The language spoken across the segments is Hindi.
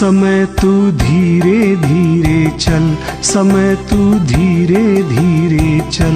समय तू धीरे धीरे चल, समय तू धीरे धीरे चल।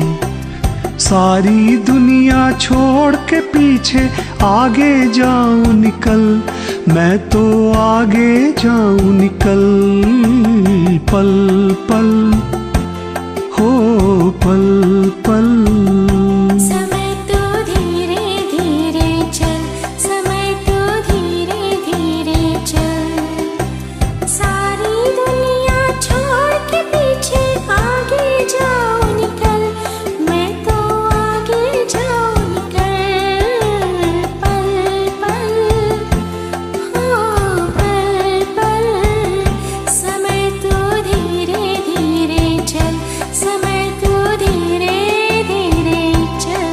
सारी दुनिया छोड़ के पीछे आगे जाऊं निकल, मैं तो आगे जाऊं निकल। पल पल हो पल पल। समय तू धीरे धीरे चल, समय तू धीरे धीरे चल। सारी दुनिया छोड़ के पीछे आगे जाऊं निकल, मैं तो आगे जाऊं निकल। पल पल हो पल पल। समय तू धीरे धीरे चल, समय तू धीरे धीरे चल।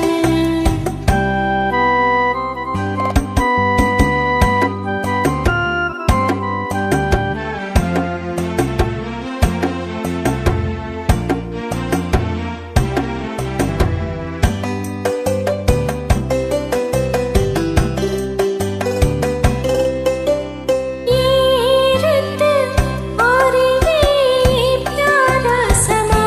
ये रुत और ये प्यारा समा,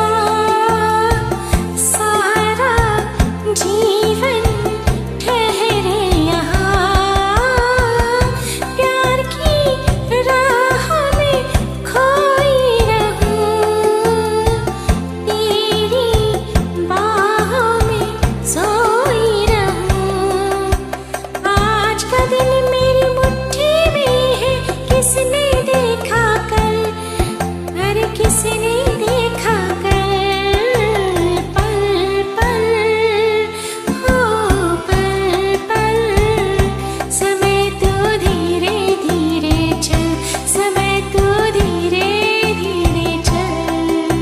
सारा जीवन ठहरे यहाँ। प्यार की राह में खोई रहूं, तेरी बाहों में सोई रहूं। आज का दिन मेरी मुट्ठी में है, किसने देखा कल, अरे किसने देखा कल। पल पल हो पल पल। समय तू धीरे धीरे चल, समय तू धीरे धीरे चल।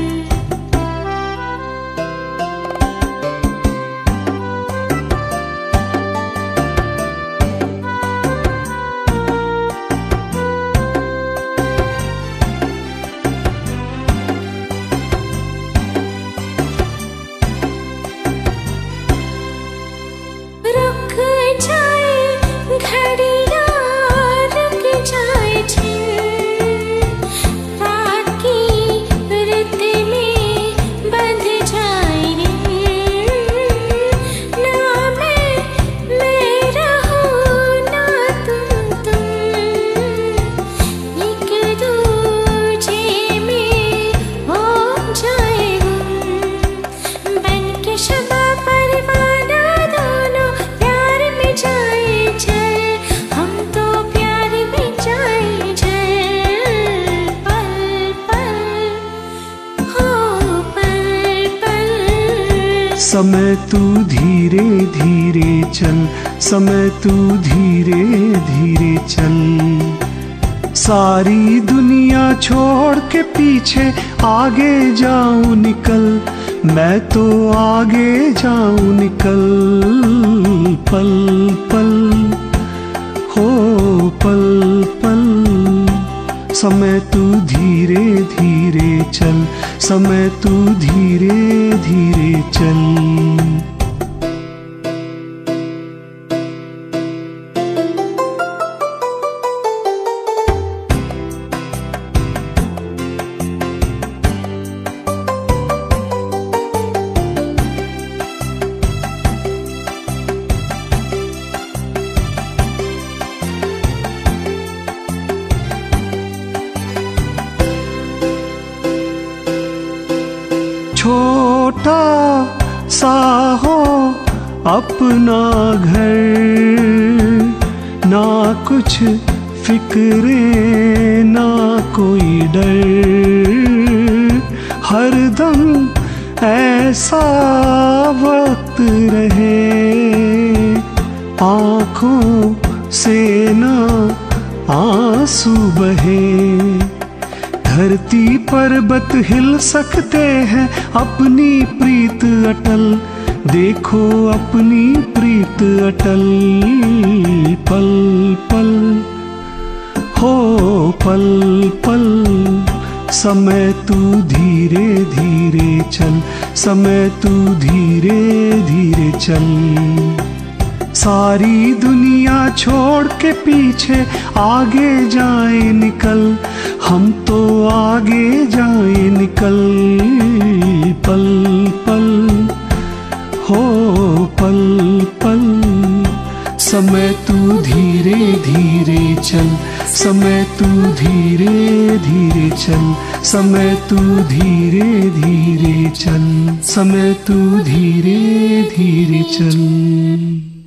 रुक जाए घड़ियां, रुक जाए क्षण, रात की रुत में बंध जाए रे। ना मैं रहूं ना तुम, एक दूजे में हो जाए गुम। बन के शबा परवाना दोनों प्यार में जाए चल, हम तो प्यार में जाए चल। पल पल हो पल पल। समय तू धीरे धीरे चल, समय तू धीरे धीरे चल। सारी दुनिया छोड़ के पीछे आगे जाऊं निकल, मैं तो आगे जाऊं निकल। पल पल हो पल पल। समय तू धीरे धीरे चल, समय तू धीरे धीरे चल। छोटा सा हो अपना घर, ना कुछ फिक्रे ना कोई डर। हरदम ऐसा वक्त रहे, आँखों से ना आंसू बहे। धरती पर्वत हिल सकते हैं, अपनी प्रीत अटल देखो, अपनी प्रीत अटल। पल पल हो पल पल। समय तू धीरे धीरे चल, समय तू धीरे धीरे चल। सारी दुनिया छोड़ के पीछे आगे जाए निकल, हम तो आगे जाए निकल। पल पल हो पल पल, समय तू धीरे धीरे चल, समय तू धीरे धीरे चल, समय तू धीरे धीरे चल, समय तू धीरे धीरे चल।